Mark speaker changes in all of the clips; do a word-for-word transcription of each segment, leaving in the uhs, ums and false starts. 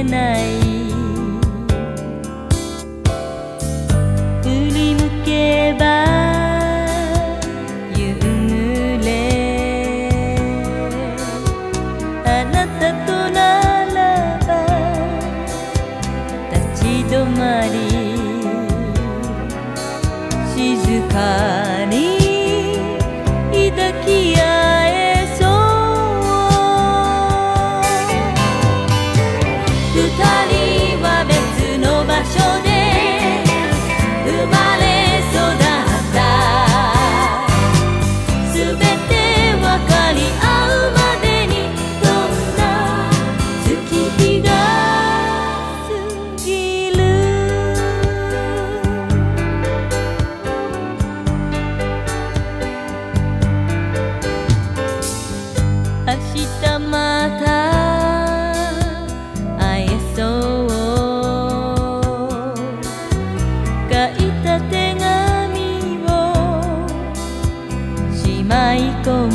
Speaker 1: ない。振り向けば夕暮れ、あなたとならば立ち止まり、静かに抱き合えそう。二人は別の場所で生まれ育った。すべて分かり合うまでにどんな月日が過ぎる。明日また会えそう。書いた手紙をしまい込む。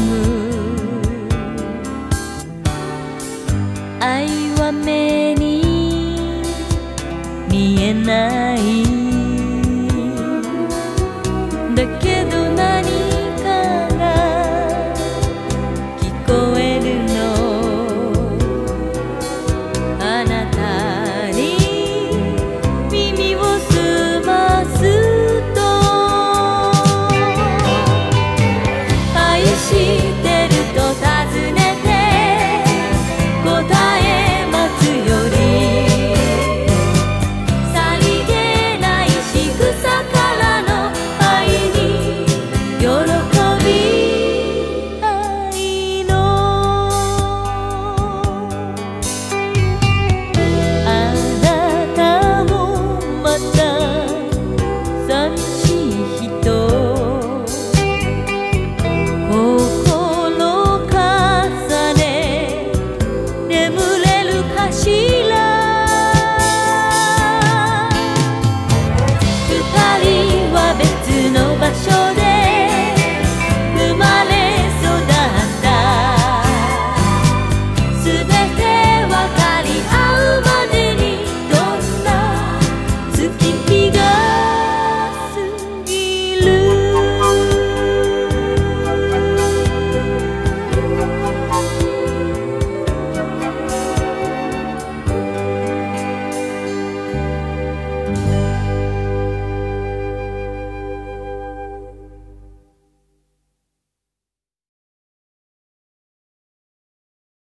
Speaker 1: 愛は目に見えない。だけど何かが聞こえるの。あなたに耳を澄ますと、愛してると尋ねて答え待つより、さりげない仕草からの愛に喜び、愛のあなたもまた寂しい人、心重ね眠れるかしら。